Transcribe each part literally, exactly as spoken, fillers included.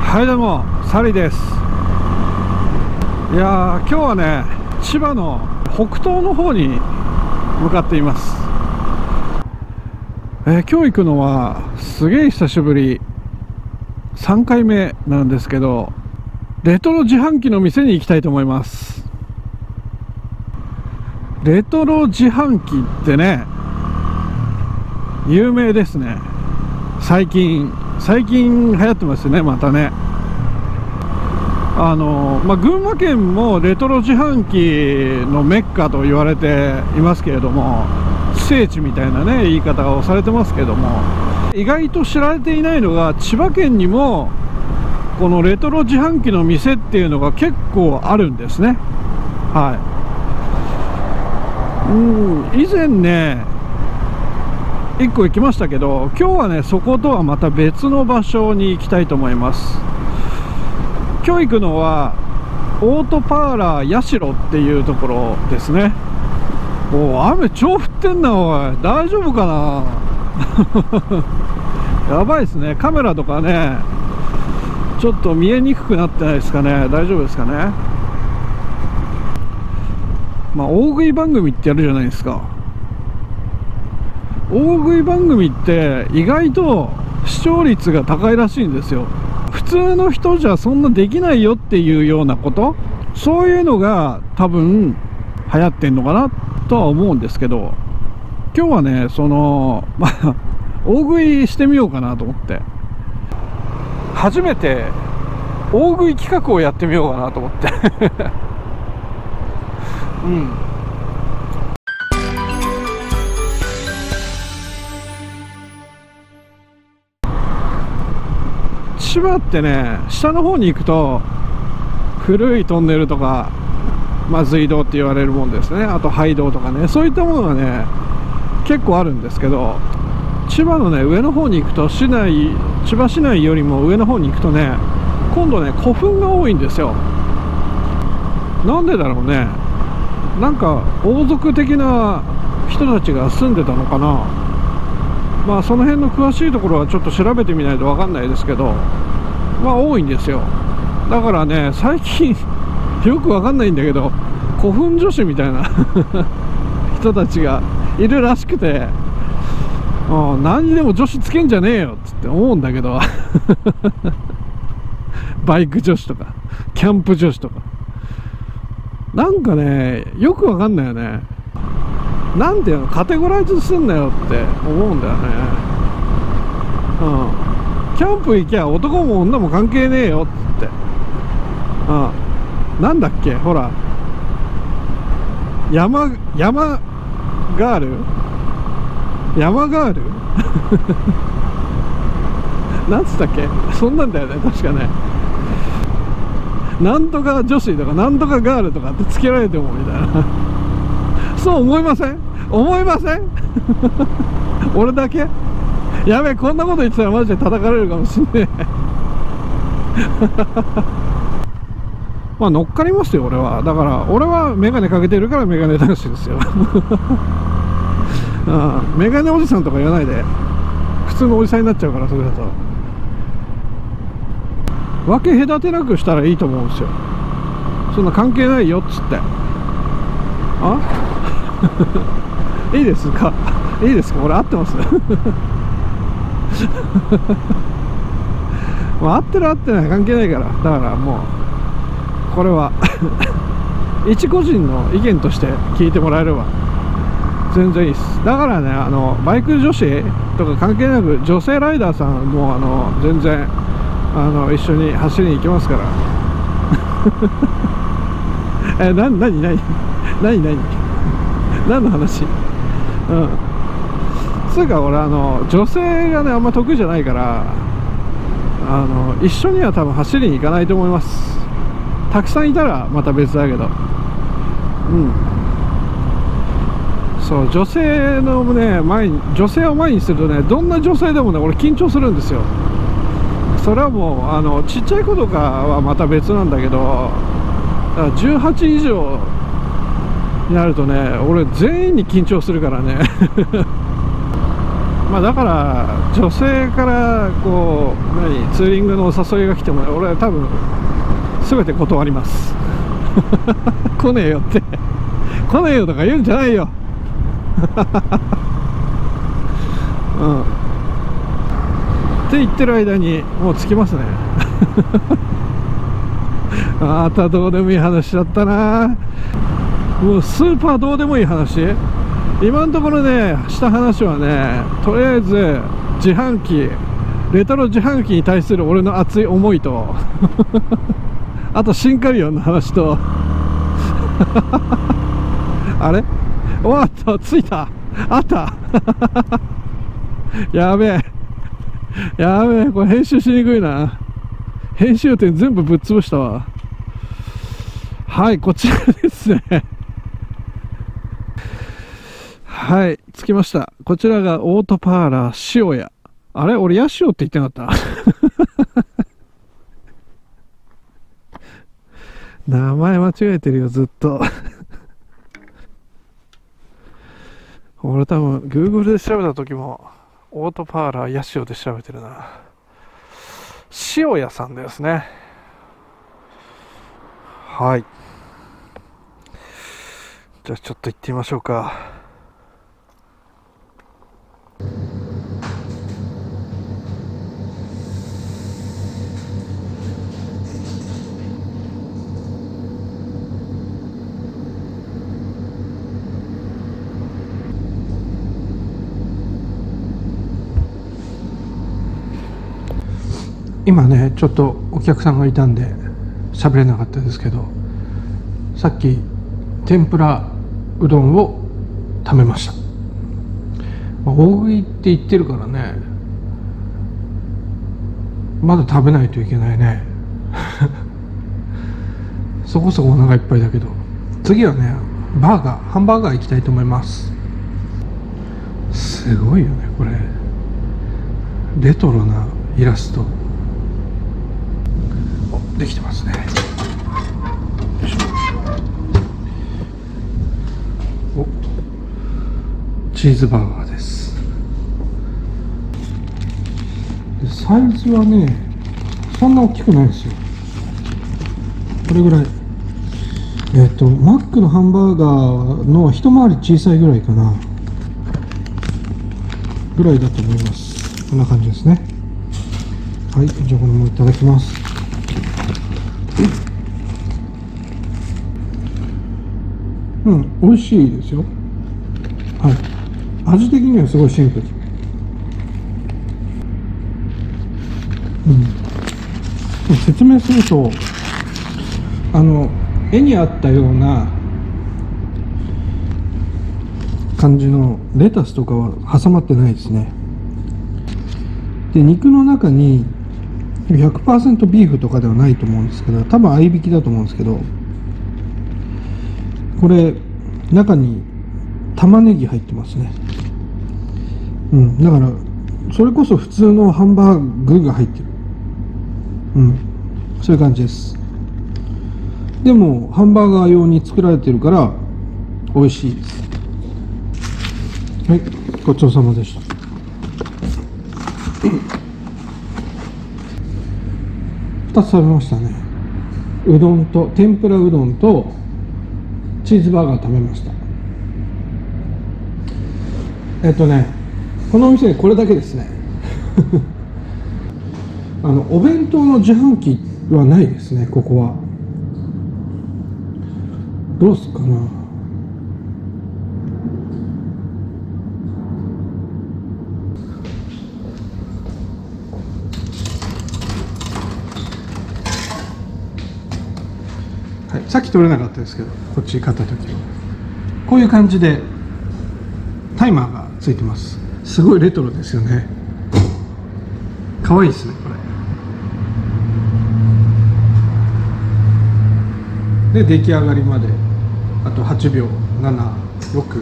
はい、どうもサリです。いやー、今日はね、千葉の北東の方に向かっています。えー、今日行くのはすげえ久しぶり、さんかいめなんですけど、レトロ自販機の店に行きたいと思います。レトロ自販機ってね、有名ですね。最近最近流行ってますよね、またね。あのまあ、群馬県もレトロ自販機のメッカと言われていますけれども、聖地みたいなね言い方をされてますけども、意外と知られていないのが、千葉県にもこのレトロ自販機の店っていうのが結構あるんですね。はい。うん、以前ねいっこ行きましたけど、今日はねそことはまた別の場所に行きたいと思います。今日行くのはオートパーラーヤシロっていうところですね。おお、雨超降ってんな、おい、大丈夫かなやばいですね。カメラとかねちょっと見えにくくなってないですかね。大丈夫ですかね。まあ大食い番組ってやるじゃないですか。大食い番組って意外と視聴率が高いらしいんですよ。普通の人じゃそんなできないよっていうようなこと、そういうのが多分流行ってんのかなとは思うんですけど、今日はねそのまあ大食いしてみようかなと思って、初めて大食い企画をやってみようかなと思ってうん。千葉ってね、下の方に行くと古いトンネルとか、まあ、隧道って言われるもんですね。あと廃道とかね、そういったものがね結構あるんですけど、千葉のね上の方に行くと、市内千葉市内よりも上の方に行くとね、今度ね古墳が多いんですよ。なんでだろうね。なんか王族的な人たちが住んでたのかな。まあその辺の詳しいところはちょっと調べてみないと分かんないですけど、まあ多いんですよ。だからね最近よく分かんないんだけど、古墳女子みたいな人たちがいるらしくて、ああ何にでも女子つけんじゃねえよっつって思うんだけどバイク女子とかキャンプ女子とか、なんかねよく分かんないよね。なんていうの、カテゴライズすんなよって思うんだよね。うん。キャンプ行きゃ男も女も関係ねえよっつって。うん。なんだっけ、ほら。山、山ガール山ガールなんつったっけ、そんなんだよね、確かね。なんとか女子とか、なんとかガールとかってつけられてもみたいな。そう思いません？思いません俺だけやべえ、こんなこと言ってたらマジで叩かれるかもしんねえまあ乗っかりますよ俺は。だから俺はメガネかけてるからメガネ男子ですよああ、メガネおじさんとか言わないで、普通のおじさんになっちゃうから。それだと分け隔てなくしたらいいと思うんですよ。そんな関係ないよっつって。あいいですか、いいですか、俺合ってますまあ合ってる合ってない関係ないから。だからもうこれは一個人の意見として聞いてもらえれば全然いいです。だからね、あのバイク女子とか関係なく、女性ライダーさんもあの全然あの一緒に走りに行きますからえ、な、なになになになに何の話。うん。つうか俺あの女性がねあんま得意じゃないから、あの一緒には多分走りに行かないと思います。たくさんいたらまた別だけど。うん。そう、女性のね前に、女性を前にするとね、どんな女性でもね俺緊張するんですよ。それはもうあのちっちゃい子とかはまた別なんだけど、だからじゅうはち以上になるとね俺全員に緊張するからねまあだから女性からこう何ツーリングのお誘いが来ても俺は多分全て断ります来ねえよって来ねえよとか言うんじゃないようんって言ってる間にもう着きますねあたどうでもいい話だったな。もうスーパーどうでもいい話、今のところねした話はね、とりあえず自販機レトロ自販機に対する俺の熱い思いとあとシンカリオンの話とあれ終わった、着いた、あったやべえやべえ、これ編集しにくいな。編集点全部ぶっ潰したわ。はい、こちらですねはい、着きました。こちらがオートパーラー塩屋。あれ俺ヤシオって言ってなかった名前間違えてるよずっと俺多分 Google で調べた時もオートパーラーヤシオで調べてるな。塩屋さんですね。はい、じゃあちょっと行ってみましょうか。今ねちょっとお客さんがいたんで喋れなかったですけど、さっき天ぷらうどんを食べました。まあ、大食いって言ってるからね、まだ食べないといけないねそこそこお腹いっぱいだけど、次はねバーガーハンバーガー行きたいと思います。すごいよねこれ、レトロなイラストできてますね。よいしょ。お、チーズバーガーです。でサイズはねそんな大きくないですよ。これぐらい、えっとマックのハンバーガーの一回り小さいぐらいかなぐらいだと思います。こんな感じですね。はい、じゃあこれもいただきます。うん、美味しいですよ。はい、味的にはすごいシンプル。うん、説明すると、あの絵にあったような感じのレタスとかは挟まってないですね。で肉の中に ひゃくパーセント ビーフとかではないと思うんですけど、多分合いびきだと思うんですけど、これ中に玉ねぎ入ってますね。うん、だからそれこそ普通のハンバーグが入ってる、うん、そういう感じです。でもハンバーガー用に作られてるから美味しいです。はい、ごちそうさまでした。ふたつ食べましたね。うどんと天ぷらうどんとチーズバーガー食べました。えっとねこのお店これだけですねあのお弁当の自販機はないですね。ここはどうすっかな。はい、さっき取れなかったですけど、こっち買った時はこういう感じでタイマーがついてます。すごいレトロですよね。かわいいですねこれで、出来上がりまであとはちびょう、なな、ろく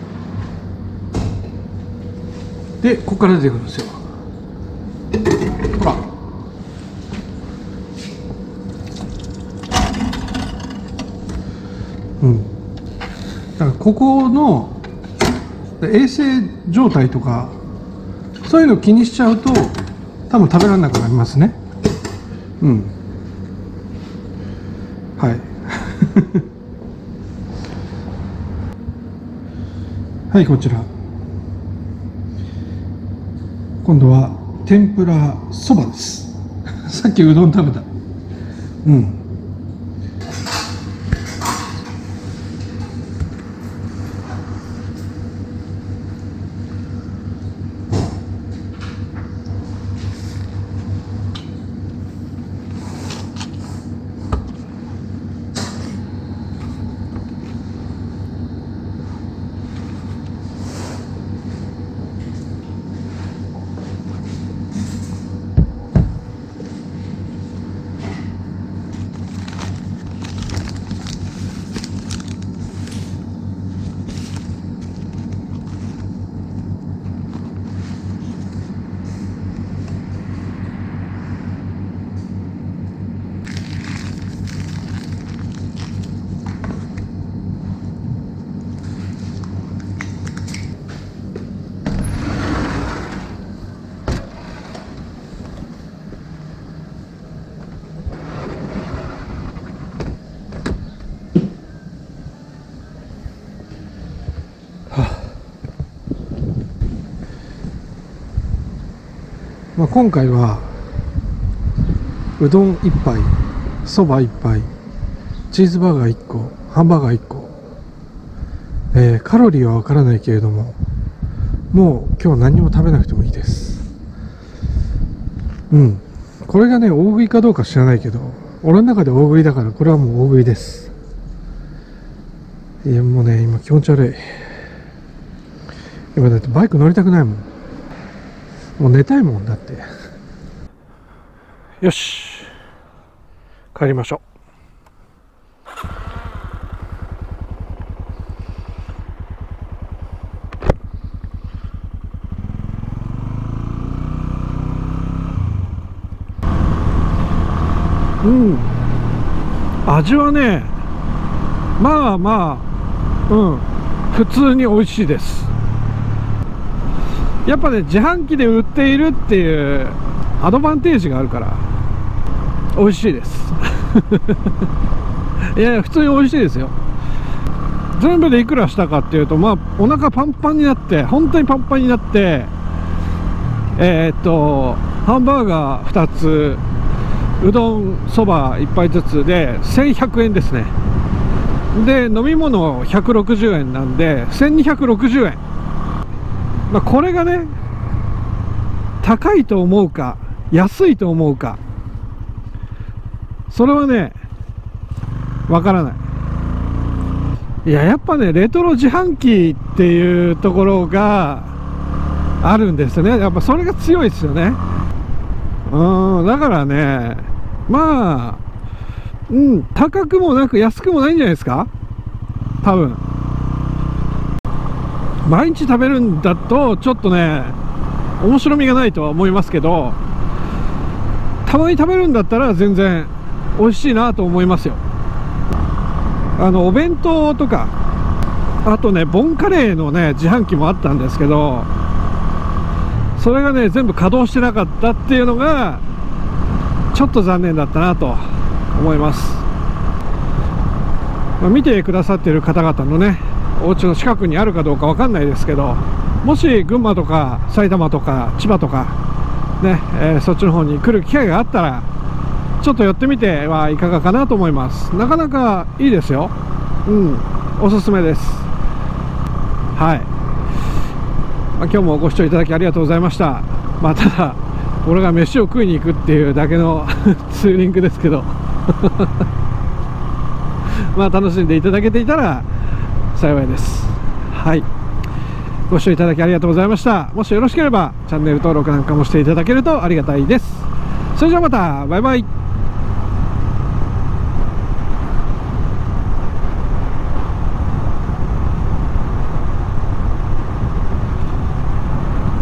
でここから出てくるんですよ。ほらうん、だからここの衛生状態とかそういうの気にしちゃうと多分食べられなくなりますね。うん、はいはい、こちら今度は天ぷらそばですさっきうどん食べた。うん、まあ、今回はうどんいっぱい、そばいっぱい、チーズバーガーいっこ、ハンバーガーいっこ、えー、カロリーはわからないけれども、もう今日何も食べなくてもいいです。うん、これがね大食いかどうか知らないけど、俺の中で大食いだから、これはもう大食いです。いやもうね今気持ち悪い。今だってバイク乗りたくないもん。もう寝たいもんだって。よし、帰りましょう。うん、味はねまあまあうん普通に美味しいです。やっぱね自販機で売っているっていうアドバンテージがあるから美味しいですいやいや普通に美味しいですよ。全部でいくらしたかっていうと、まあお腹パンパンになって、本当にパンパンになって、えー、っとハンバーガーふたつ、うどんそばいっぱいずつでせんひゃくえんですね。で飲み物ひゃくろくじゅうえんなんでせんにひゃくろくじゅうえん。まあこれがね高いと思うか安いと思うか、それはねわからない。いややっぱねレトロ自販機っていうところがあるんですよね。やっぱそれが強いですよね。うんだからねまあうん高くもなく安くもないんじゃないですか多分。毎日食べるんだとちょっとね面白みがないとは思いますけど、たまに食べるんだったら全然美味しいなと思いますよ。あのお弁当とか、あとねボンカレーのね自販機もあったんですけど、それがね全部稼働してなかったっていうのがちょっと残念だったなと思います。まあ、見てくださっている方々のねお家の近くにあるかどうかわかんないですけど、もし群馬とか埼玉とか千葉とかね、えー、そっちの方に来る機会があったらちょっと寄ってみてはいかがかなと思います。なかなかいいですよ。うんおすすめです。はい、まあ、今日もご視聴いただきありがとうございました。まあただ俺が飯を食いに行くっていうだけのツーリングですけどまあ楽しんでいただけていたら幸いです。はい、ご視聴いただきありがとうございました。もしよろしければチャンネル登録なんかもしていただけるとありがたいです。それじゃあまたバイバイ。